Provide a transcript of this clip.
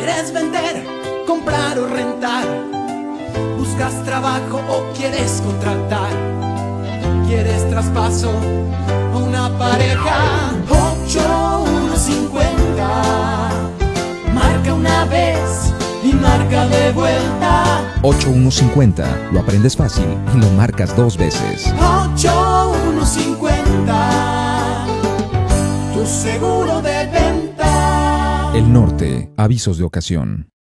¿Quieres vender, comprar o rentar? ¿Buscas trabajo o quieres contratar? ¿Quieres traspaso o una pareja? 8150. Marca una vez y marca de vuelta. 8150. Lo aprendes fácil y lo marcas 2 veces. 8150. Tu seguro de venta. El Norte. Avisos de ocasión.